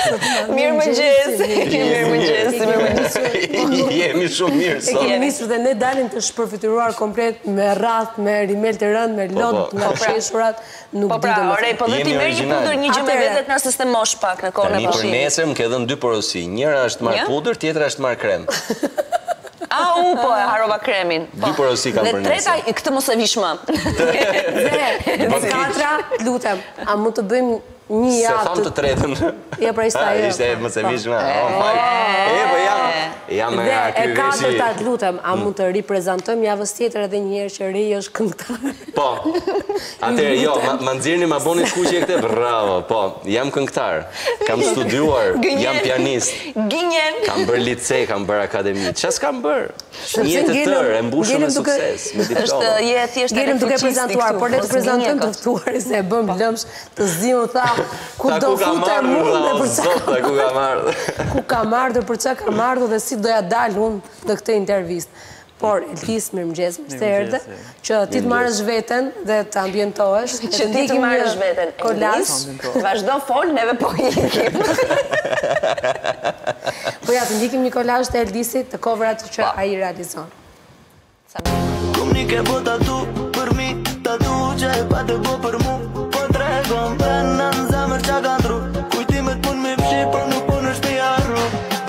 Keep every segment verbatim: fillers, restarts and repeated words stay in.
Mirë më gjesi, mirë më gjesi, mirë më gjesi. Jemi shumë mirë sot. E kemi nisur dhe ne dalim të shpërfituar komplet me rrath, me rimel të rënd, me lot, me sheshurat, nuk Po pra, ore, po dhe ti merë një pudër një gjë me vetet nëse s'te mosh pak në kohën e Tani për pushimit. nesër më ke dhënë dy porosi. Njëra është marrë pudër, tjetra është marrë krem. A, u, po, e harova kremin. Dy porosi kam për nesër. Dhe treta, këtë mos e vish më. Dhe katra, lutem, a mund të bëjmë një Se javë tham të tretën. Ja, pra ishte ajo. Ishte më se vish më. E, po jam, jam Dhe nga e ky veshi. katërta, lutem, a mund të riprezentojmë javës tjetër edhe një herë që Rei është këngëtar? Po. Atëherë jo, ma nxirni ma boni skuqje këte. Bravo, po. Jam këngëtar. Kam studiuar, jam pianist. Gënjen. Kam bërë lice, kam bërë akademi. Çfarë s'kam bërë? Një jetë të tërë, e mbushur me sukses, me diploma. Është jetë thjesht Gjelim duke prezentuar, por le të prezantojmë të ftuarit se e bëm lëmsh të ziun tha ku do futem unë dhe për çfarë. Ku ka marrë? Ku ka marrë, për çfarë ka marrë dhe si doja dal unë në këtë intervistë. Por Eltis, mirëmëngjes, mirë se erdhe, që ti të marrësh veten dhe të ambientohesh, që ti të marrësh veten. Kolazh. Vazhdo fol, neve po ikim. Po ja, të ndikim një kolazh të Eldisit të coverat që ai realizon. Comunique po tatu për mi, tatu që e pa të bo për mu, po tregon për në në zemër që ka ndru, kujtimet pun me pshi, por nuk pun është i arru.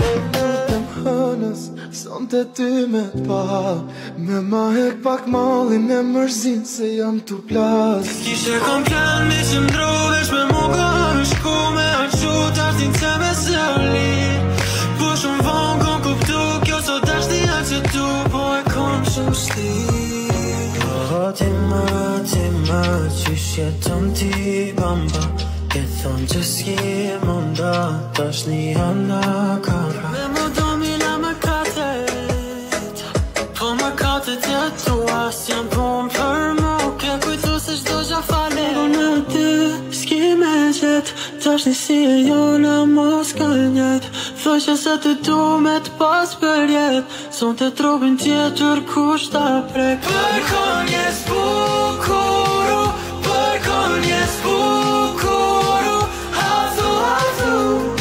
Son të ty me t'pa, me ma e pak mali me mërzin se jam t'u plas. Kishe kom plan me që mdru vesh me mu ka me shku me arqu t'artin që me se u lir. Po shumë vonë kom kuptu kjo sot ashti a që tu, po e kom shumë shtir. Po ti më, ti më, qysh jeton ti bamba, ke thonë që s'ki munda, tash një hana kara. Me mu do mila më katet, po më katet e tua, s'jam pun për mu, ke kujtu se shdo gja fale. Po në ty, s'ki me qet, tash një si e jona mos ka njet, thoj që se të du me t'pas për jet, son të trupin tjetër kush ta prek. Për konjes bukuru, për konjes bukuru, hazu, hazu,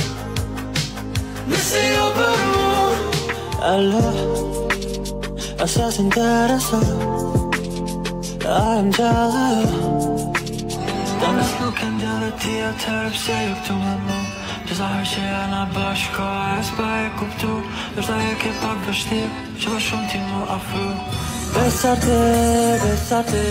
nëse jo për mu. Alo, asa s'interesa, I'm jealous. Danas nuk e ndjellë ti atërë pse ju këtu me mu, Qësa herë që jena bashka e s'pa e kuptu, nështë e ke pak vështir, që më shumë ti mu afru. Besate, besate,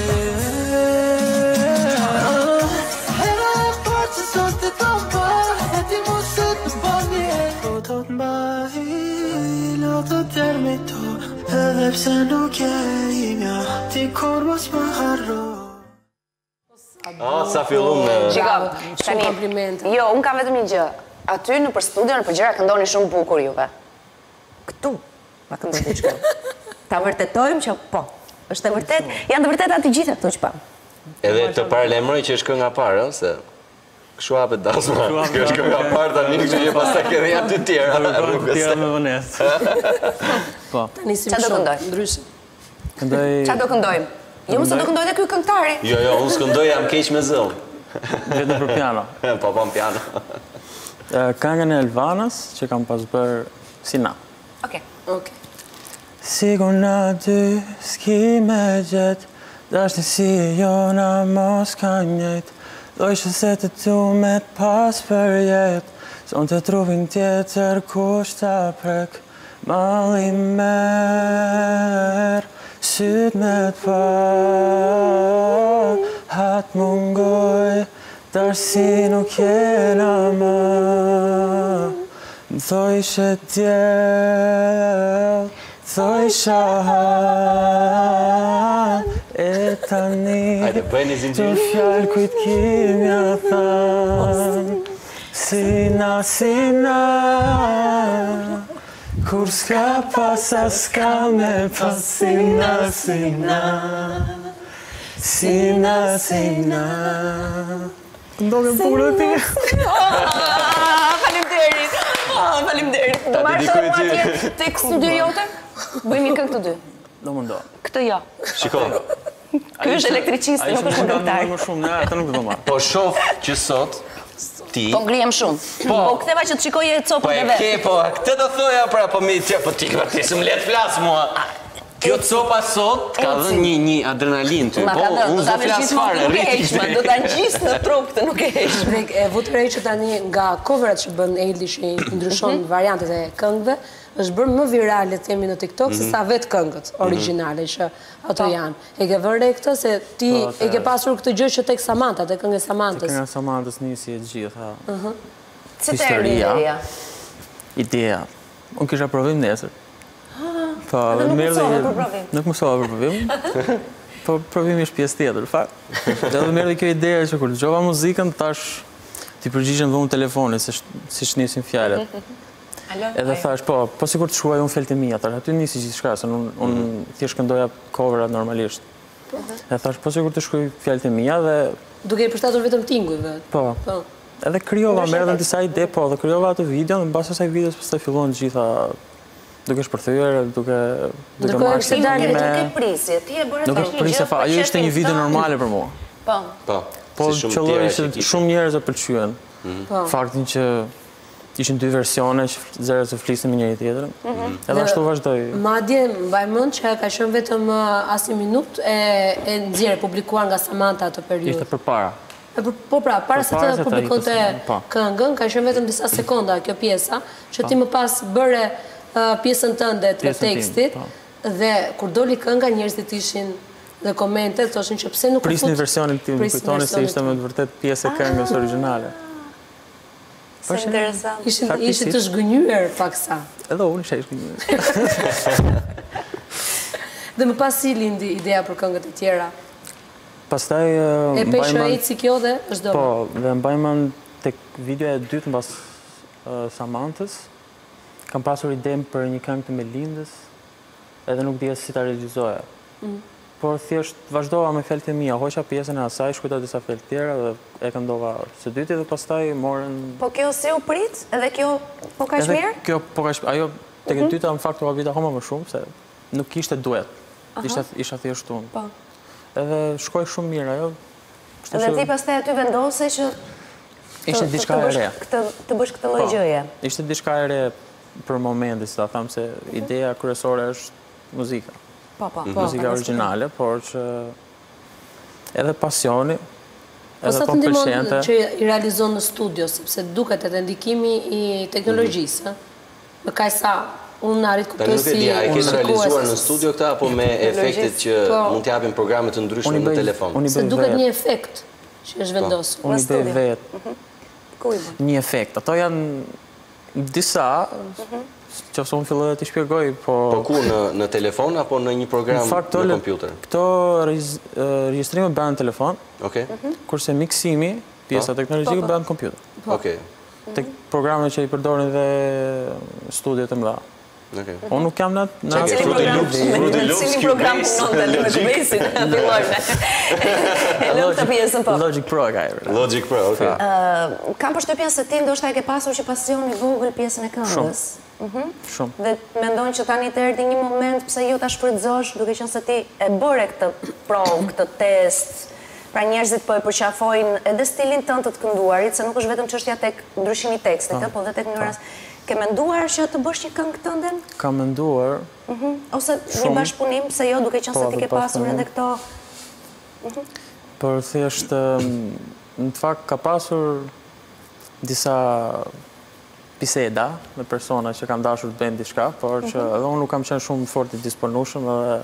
Hera e parë që sot të të mbar, e ti mu sot në bani. Po të të mbahi, lo të termi to, edhe pse nuk e imja, ti kur mos më harro. Ah, sa fillum me... Shikam, Shumë komplimente. Jo, unë ka vetëm një gjë. Aty në për studio, në për gjëra këndoni shumë bukur juve. Këtu, ma këndoni diçka. Ta vërtetojmë që po, është e vërtet, janë të vërtet aty gjitha këtu që pa. Edhe të parlemroj që është kënga parë, se kështu hapet dasma. Kjo është kënga parë, tani kështu që pastaj edhe janë dy tjera. Dy tjera me vonesë. Po. Qa do këndoj? Ndryshe. Këndoj... Qa do këndojmë? Jo, mësë do këndoj dhe kjo këngëtari. Jo, jo, unë s'këndoj jam keq me zëll. Vetëm për piano. Po, po, piano. Këngën e Elvanës, që kam pas bërë si na. Oke. Oke. Sigur na dy s'ki me gjet, dash në si e jona mos ka njët, dojshë se të tu me t'pas për jet, son të trupin tjetër kush ta prek, mali mer, syt me t'pa, hat mungoj, dash si nuk jena ma, më thoj shë djel, thoj shahat, e tani, të fjallë kujt kimja than, sina, sina, kur s'ka pasa s'ka me pas, sina, sina, sina, sina. Këndonë në purë të ti. Falim derit. Falim derit. Do marrë të mua atje të studio jote? Bëjmë një këngë të dy. Do më ndo. Këtë jo. Shiko. Ky është elektricisti, nuk është këngëtar. Më shumë, ne atë nuk do marrë. Po shoh që sot ti... Po ngrihem shumë. Po ktheva që të shikoje Po copën e e vet. ke, po, këtë do thoja pra, po mi tje, po ti këva ti së më letë flasë mua. Kjo copa sot ka dhënë një një adrenalin ty, po unë zë flasë fare, rriti me. Do ta ngjis në trup këtë nuk e heq. E vutërej që tani nga coverat që bën Eldi që i ndryshon variantet e këngëve, është bërë më virale themi në TikTok se sa vetë këngët origjinale që ato janë. E ke vënë re këtë se ti e ke pasur këtë gjë që tek Samanta, tek këngë e Samantës. Tek këngë e Samantës nisi e gjitha. Si të erdhi ideja? Ideja. Unë kisha provim nesër. Po, nuk mësova për provim. Nuk mësova për provim. Po provimi është pjesë tjetër, fakt. Edhe më erdhi kjo ideja që kur dëgjova muzikën tash ti përgjigjem dhe unë telefonit, siç nisin fjalët. Edhe thash, po, po sikur të shkruaj unë fjalët e mia, tash aty nisi gjithçka, se unë thjesht këndoja coverat normalisht. Edhe thash, po sikur të shkruaj fjalët e mia dhe duke i përshtatur vetëm tingujve. Po. Edhe krijova, merrem disa ide, po, dhe krijova atë video, dhe mbas asaj videos pastaj filluan gjitha duke shpërthyer, duke duke marrë se dalë duke prisje, ti e bëre Duke prisje fa, ajo ishte një video normale për mua. Po. Po. Po qëllori ishte shumë njerëz e pëlqyen. Faktin që ishin dy versione që zërat të flisin me njëri tjetrin. Edhe ashtu vazhdoi. Madje mbaj mend që ka qenë vetëm as një minutë e nxjerrë publikuar nga Samanta atë periudhë. Ishte përpara. Po pra, para se të publikonte këngën, ka qenë vetëm disa sekonda kjo pjesa, që ti më pas bëre pjesën tënde të tekstit, dhe kur doli kënga njerëzit ishin dhe komente, thoshin që pse nuk u fut... Prisni versionin tim, më kujtoni se ishte me të vërtet pjesë e këngës origjinale. Se interesant. Ishte të zhgënjyer paksa. Edhe unë isha i zhgënjyer. Dhe më pas si lindi ideja për këngët e tjera? Pastaj... E peshë e si kjo dhe është do? Po, dhe mbajman tek videoja e dytë mbas Samantës, kam pasur idem për një këngë të Melindës, edhe nuk dija si ta realizoja. Por thjesht vazhdova me fjalët e mia, hoqa pjesën e asaj, shkruajta disa fjalë tjera dhe e këndova së dyti dhe pastaj morën... Po kjo si u prit? Edhe kjo po kaq mirë? Kjo po kaq, ajo tek e dyta në fakt u habita akoma më shumë se nuk kishte duet. Ishte isha thjesht unë. Po. Edhe shkoi shumë mirë ajo. Edhe ti pastaj aty vendose që ishte diçka e re. Të bësh këtë lloj gjëje. Ishte diçka e re për momentin, si ta them se ideja kryesore është muzika. Po, po. Muzika origjinale, por që edhe pasioni, Po sa të ndihmon që i realizon në studio, sepse duket edhe ndikimi i teknologjisë, më kaq sa unë arrit kuptoj si... Ta nuk e di, a e ke realizuar në studio këta, apo me efektet që mund t'japin programe të ndryshme në telefon? Se duket një efekt që është vendosur. Unë i bëj vetë. Një efekt. Ato janë disa, që fësë unë filloj të shpjegoj, po... Po ku, në telefon, apo në një program në kompjuter? Këto regjistrime bëhen në telefon, kurse miksimi, pjesa teknologjike, bëhen në kompjuter. Okej. Tek programet që i përdorin dhe studiet e mëdha. Unë nuk jam në atë... Fruity Loops, Fruity Loops, Cubase, Logic. E lëm të pjesën po. Logic Pro e ka e. Logic Pro, okej. Kam përshtypjen se ti ndoshta e ke pasur që pasion i vogël pjesën e këngës. Shumë. Dhe mendon që tani të erdhi një moment pse jo ta shfrytëzosh, duke qenë se ti e bëre këtë provë, këtë test. Pra njerëzit po e përqafojnë edhe stilin tënd të të kënduarit, se nuk është vetëm çështja tek ndryshimi i tekstit, po dhe tek mënyra. Ke menduar që të bësh një këngë tënde? Kam menduar. Ose një bashkëpunim, se jo duke qenë se ti ke pasur edhe këto... Por thjesht, në të fakt ka pasur disa biseda me persona që kam dashur të bëjnë diçka, por që edhe unë nuk kam qenë shumë fort i disponueshëm edhe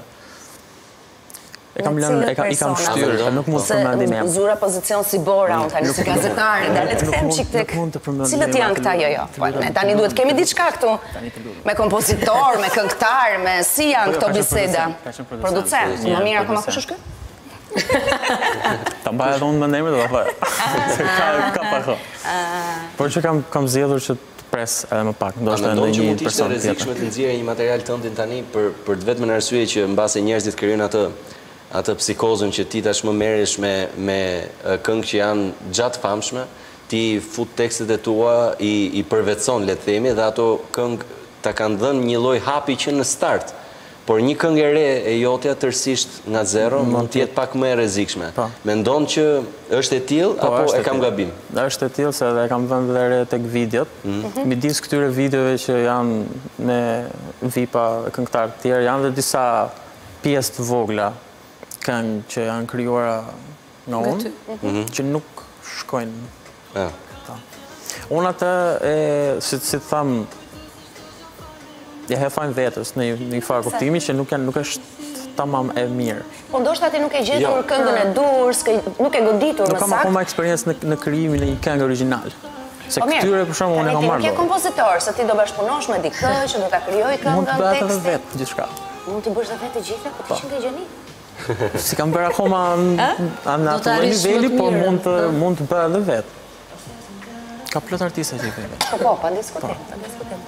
i kam shtyrë, nuk mund të përmendim jam. Zura pozicion si Bora, unë tani si gazetare, da le të kthem çik tek... Cilët janë këta, jo, jo. Tani duhet kemi diçka këtu, me kompozitor, me këngëtar, me si janë këto biseda. Producent, më mirë akoma kush është kë? Ta mbaj edhe unë me emrin dhe ta thaj. Ka pa kohë. Por që kam zgjedhur që të pres edhe më pak, ndoshta edhe një person tjetër. A mendon që mund të ishte rrezikshme të nxjerrë një material tëndin tani për të vetëm në arsye që mbase njerëzit krijojnë atë atë psikozën që ti tash më merresh me këngë që janë gjatë famshme, ti fut tekstet e tua, i përvetëson, le të themi, dhe ato këngë ta kanë dhënë një lloj hapi që në start por një këngë e re e jotja tërësisht nga zero mund të jetë pak më e rrezikshme. Mendon që është e tillë apo e kam gabim? Është e tillë se edhe kam vënë dhe re tek videot. Midis këtyre videove që janë me vipa këngëtarë të tjerë, janë dhe disa pjesë të vogla këngë që janë krijuara nga unë, që nuk shkojnë. Unë atë, si të thamë, ja hefajnë vetës në një farë kuptimi që nuk është tamam e mirë. Po ndoshta ti nuk e gjetur këngën e dur, nuk e goditur më saktë. Nuk kam akoma eksperiencë në krijimin e një këngë origjinal. Se këtyre për shembull unë kam marrë. Ti nuk je kompozitor, se ti do bashkëpunosh me dikë që do ta krijojë këngën. Mund të bëhet edhe vetë gjithçka. Mund të bësh edhe vetë të gjitha, po ti që ke gjeni. Si kam bërë akoma në atë niveli, por mund të bëhet edhe vetë. Ka plot artista që i kënë vetë. Po, po, pa diskutim, pa diskutim.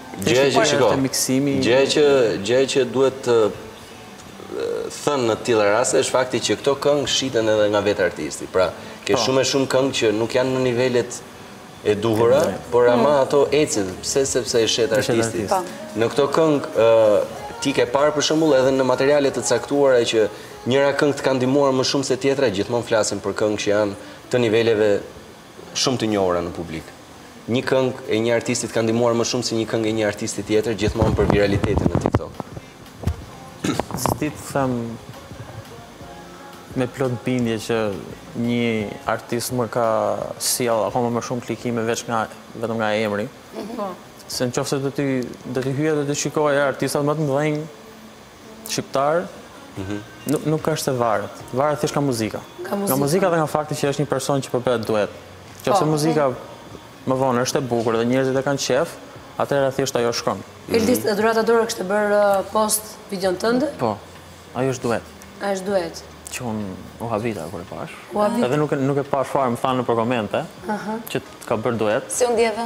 Gjë që duhet të thënë në tilla raste është fakti që këto këngë shiten edhe nga vetë artisti. Pra, ke shumë e shumë këngë që nuk janë në nivelet e duhura, por ama ato ecin, pse sepse e shet artisti. Në këto këngë ti ke parë për shembull edhe në materiale të caktuara që njëra këngë të ka ndihmuar më shumë se tjetra, gjithmonë flasim për këngë që janë të niveleve shumë të njohura në publik. Një këngë e një artistit ka ndihmuar më shumë se një këngë e një artisti tjetër, gjithmonë për viralitetin në TikTok. S'di të them me plot bindje që një artist më ka sjell akoma më shumë klikime vetëm nga emri. Se në qoftë se do t'i hyja dhe të shikoj artistat më të mëdhenj shqiptar, nuk është e varet. Varet thjesht nga muzika. Nga muzika dhe nga fakti që është një person që përbëhet duet. Qoftë se muzika më vonë është e bukur dhe njerëzit e kanë qef, atëherë thjesht ajo shkon. Eldis, Dhurata Dora kështë bërë post videon tënde? Po, ajo është duet. Ajo është duet? Që unë u habita kërë e pash. Edhe nuk e pash farë, më thanë në për komente, që ka bërë duet. Si unë djeve?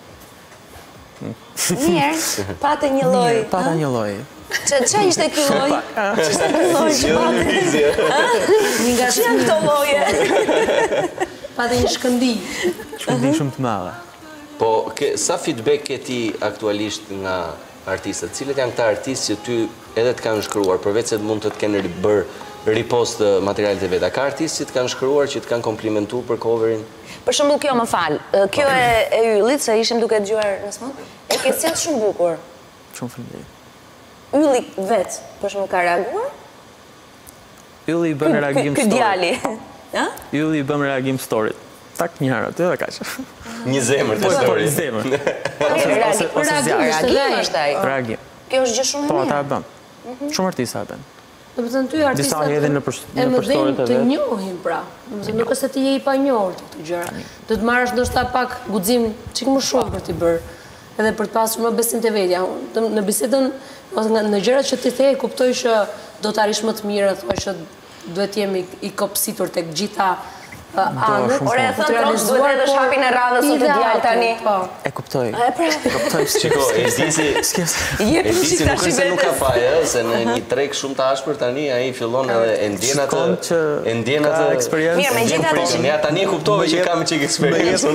Mirë, pate një loj. Pate një loj. Qa ishte ky loj? Qa ishte ky loj që pate? Një nga që janë këto loje? Pate një shkëndi. Shkëndi shumë të madhe. Po, sa feedback ke ti aktualisht nga artistët? Cilët janë këta artistë që ty edhe të kanë shkruar, përveç se mund të të kenë bërë ripost të materialet e veta? Ka artistë që të kanë shkruar, që të kanë komplimentu për coverin? Për shembull kjo më fal, kjo e Yllit, se ishim duke dëgjuar në smut, e ke sjell shumë bukur. Shumë faleminderit. Ylli vet, për shembull ka reaguar? Ylli i bën reagim story. Ky djali. Ë? Ylli i bën reagim story. Tak një herë aty dhe kaq. Një zemër të story. Një zemër. Reagim është ai. Reagim. Kjo është gjë shumë e mirë. Po, ata e bën. Shumë artista e bën. Do të thënë ty artistat e mëdhenj të njohin pra. Nuk është se ti je i panjohur të këto gjëra. Do të marrësh ndoshta pak guxim çik më shumë për t'i bërë, edhe për të pasur më besim te vetja. Në bisedën ose në gjërat që ti the, kuptoj që do të arrish më të mirë, thua që duhet jemi i kopsitur tek gjitha anët. Ore, e thënë trosh, duhet edhe shkapin e radhës o të djallë tani. E kuptoj. E pra. Kuptoj. Shiko, Eldisi Eldisi nuk është se nuk ka fajë, se në një treg shumë të ashpër tani, a i fillon edhe e ndjen atë... E ndjen atë... Mirë, me gjitha të... Ja, tani e kuptove që kam qik eksperiencë.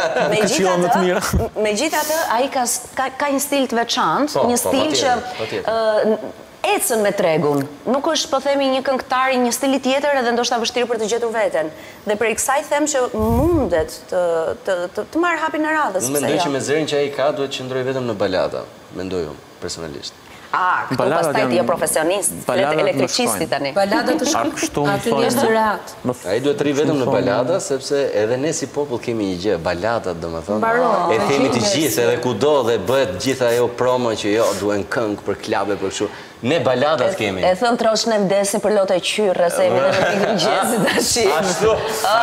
Me gjitha të, a i ka një stil të veçantë, një stil që... ecën me tregun. Nuk është, po themi, një këngëtar i një stili tjetër edhe ndoshta vështirë për të gjetur veten. Dhe për kësaj them që mundet të marrë hapin e radhës. Unë mendoj që me zërin që ai ka duhet të qëndroj vetëm në balada, mendoj unë personalisht. A, këtu pastaj ti je profesionist, elektricisti tani. Balada të shkruar. Aty është të rehat. Ai duhet të rri vetëm në balada, sepse edhe ne si popull kemi një gjë, baladat domethënë. E themi të gjithë edhe kudo dhe bëhet gjithë ajo promo që jo duhen këngë për klabe për kështu. Ne baladat kemi. E thën trosh ne vdesim për lotë qyrre se jemi në pikë mëngjesi tash. Ashtu.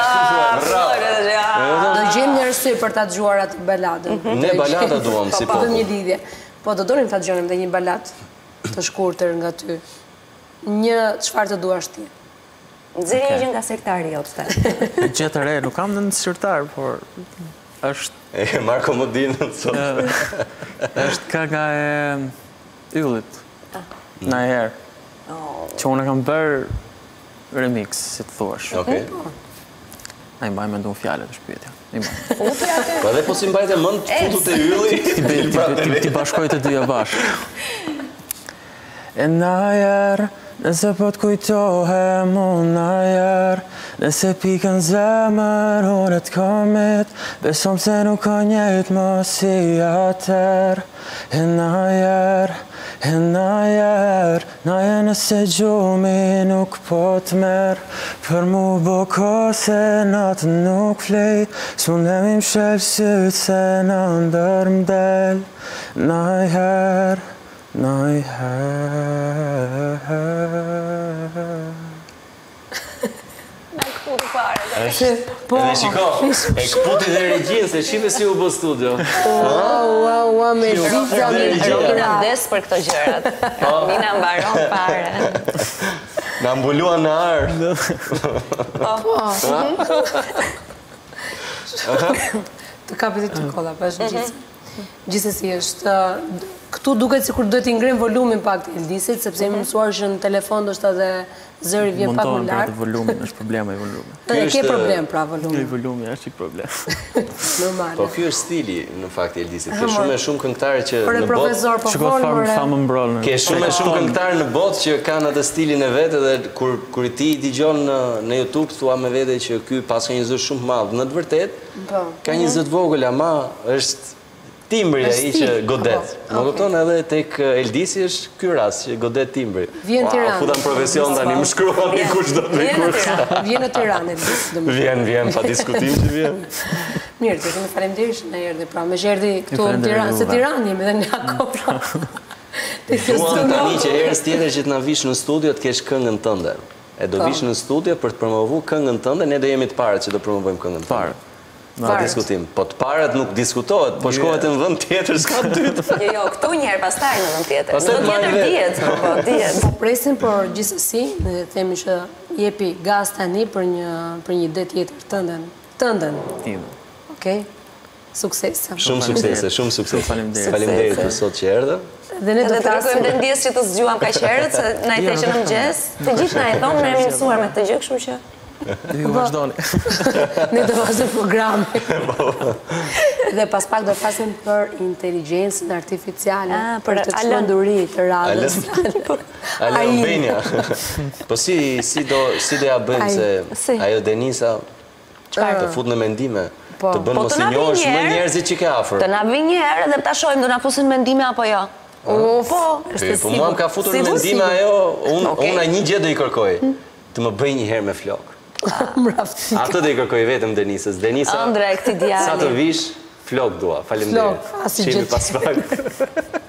Do gjejmë një arsye për ta dëgjuar atë baladën. Ne balada duam si popull. Po një lidhje. Po do donim ta dëgjonim dhe një balad të shkurtër nga ty. Një çfarë të duash ti? Nxjerrje një gjë nga sektari jot tani. Gjë të re, nuk kam në sekrtar, por është e Marko Modinën sot. Është kënga e Yllit. Na herë. Që unë kam bërë remix, si të thuash. Okej. A i mbaj me ndu fjallet të shpyetja. Po edhe po si mbajt e mënd të futu të Ylli. Ti bashkoj të dyja bashkë. E najer, nëse po t'kujtohem unë najer, nëse pikën zemër unë të komit, besom se nuk ka njejt më si atër. E najer, e najer, najer nëse gjumi nuk po t'mer, për mu bo ko se natë nuk flej, s'mundem im shel syt se në ndër mdel. Najer, najer. Edhe shiko, e këputi dhe regjin, se shive si u bë studio. Ua, ua, ua, me zhiza me Robina vdes për këto gjërat. Robina mbaron fare. Na mbuluan në arë. Të kapit e të kolla, pa është gjithë. Gjithsesi është, këtu duket sikur duhet t'i ngrem volumin pak të Eldisit, sepse jemi mësuar që në telefon do shta dhe zëri vjen pak më Montohen për lartë. atë volumin, është problema i volumin. E ke problem pra I volumin. volumi është i problem. Normale. Po ky është stili në fakt i Eldisit. Ke shumë e shumë këngëtarë që Por e në botë profesor, po Shiko folë, farë more. fa më mbrolën. ke shumë e shumë këngëtarë në botë që kanë atë stilin e vetë dhe kur kur ti i dëgjon në në YouTube thua me vete që ky pas ka një zë shumë madh. Në të vërtetë Po. ka një zë të vogël, ama është timbri ai që godet. Më kupton edhe tek Eldisi është ky rast që godet timbri. Vjen Ua, Tiranë. Futa në profesion tani më shkruani kush do të Vjen në kush. Tiranë. Vjen në Tiranë Eldis, domethënë. Vjen, vjen, pa diskutim që vjen. Mirë, të kemi faleminderit që na erdhi pra. Me që erdhi këtu në falenderoj Tiranë, se juve. Tiranë jemi dhe nga kopra. Te kjo Duam studio. tani që herës tjetër që të na vish në studio të kesh këngën tënde. E do vish në studio për të promovu këngën tënde, ne do jemi të parët që do promovojmë këngën tënde. Parë. Pa diskutim. Po të parët nuk diskutohet, po shkohet në vend tjetër, s'ka dytë. Jo, jo, këtu njerë pastaj në vend tjetër. Në Pastaj vend marrë tjetër vetë. dihet, po dihet. Po presin, por gjithsesi, ne themi që jepi gaz tani për një për një ide tjetër tënden. Tënden. Tim. Okej. Suksese. Shumë suksese, shumë suksese. Faleminderit. Faleminderit për sot që erdhe. Dhe ne do Edhe të të rëkojmë flasim. dhe ndjes që të zgjuam ka qerët, se na i theqen në mëgjes. Të gjithë na e thonë, ne jemi mësuar me të gjë, kështu që... Ju vazhdoni. Ne do vazhdojmë programin. Dhe pas pak do flasim për inteligjencën artificiale, Ah, për për të Alan. çmenduri të radhës. Ale Ai. Albania. Po si si do si do ja bëjmë Ai. se Si? ajo Denisa të fut në mendime, Po. të bën Po mos të i na vi njohësh më njerë. njerëzit që ke afër. Të na vi një herë dhe ta shohim, do na fusin mendime apo jo. O, Po, Po po mua më ka futur në Sigur, mendime sigur. ajo, unë Okej. unë një gjë do i kërkoj. Të më bëj një herë me flok. mrafti. Atë do i kërkoj vetëm Denisës. Denisa, Ëndra e këtij djali. sa të vish, flok dua. Faleminderit. Flok, asnjë Shihemi gjë pas pak.